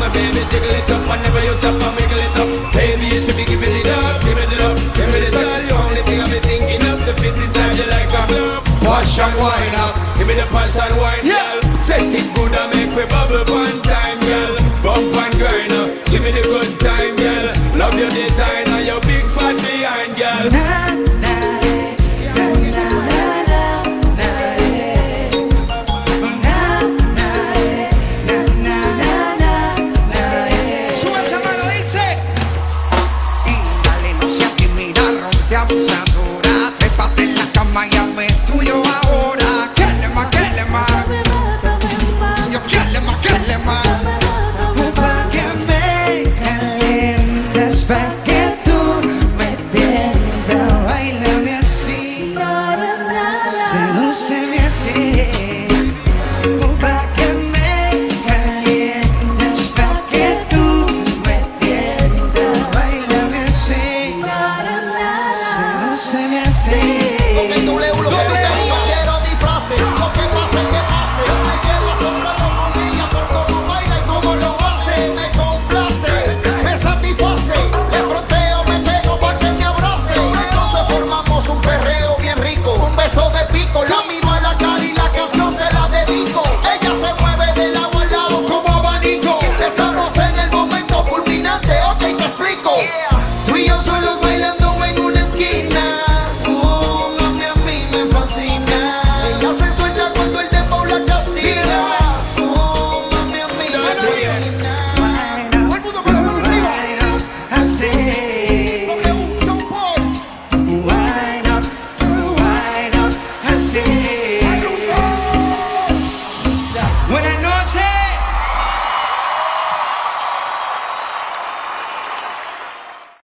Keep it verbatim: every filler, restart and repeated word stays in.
my baby, jiggle it up, and never you stop and wiggle it up. Baby, you should be giving it up, giving it up, giving it up. The only thing I've been thinking of to fit it down you like a glove. Passion wine up. Give me the passion wine, Yeah. girl. Set it good and make we bubble one time, girl. Bump and grind up, give me the good time, girl. Love your design and your big fat behind, girl.